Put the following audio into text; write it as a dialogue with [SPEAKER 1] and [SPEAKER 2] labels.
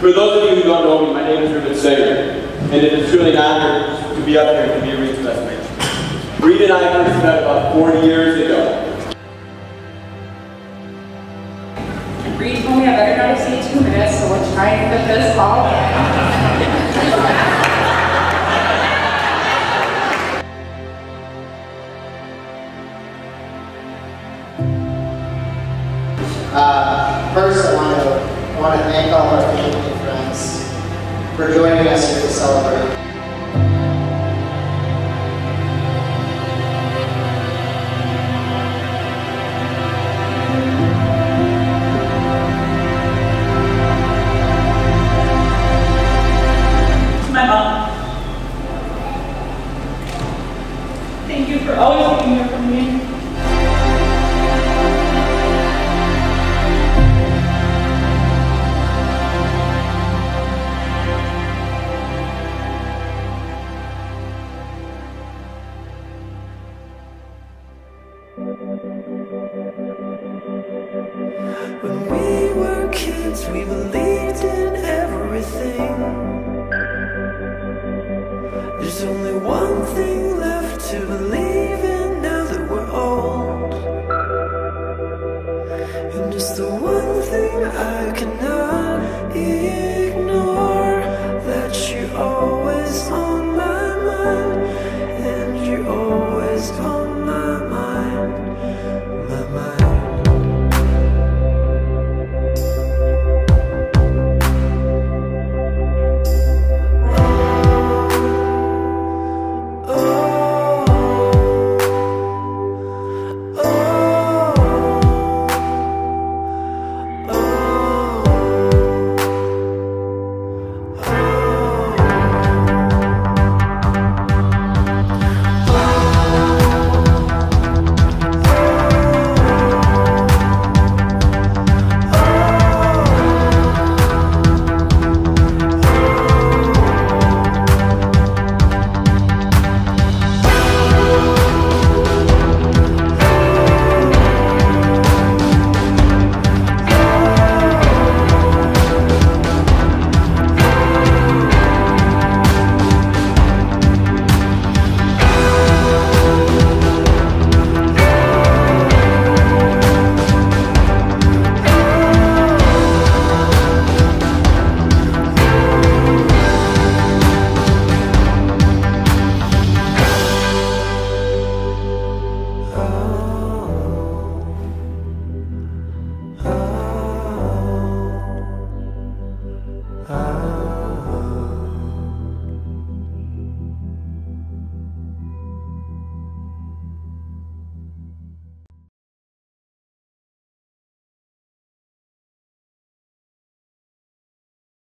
[SPEAKER 1] For those of you who don't know me, my name is and it is truly an honor to be up here and to be a Reed's classmate. Reed and I first met about 40 years ago.
[SPEAKER 2] Reed told me I better not exceed 2 minutes, so let's try and fit this all
[SPEAKER 3] First, I want to thank all our family and friends for joining us here to celebrate.
[SPEAKER 4] To my mom, thank you for always being there for me.
[SPEAKER 5] When we were kids, we believed in everything. There's only one thing left to believe.